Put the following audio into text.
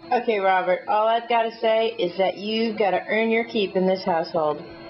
Okay, Robert, all I've got to say is that you've got to earn your keep in this household.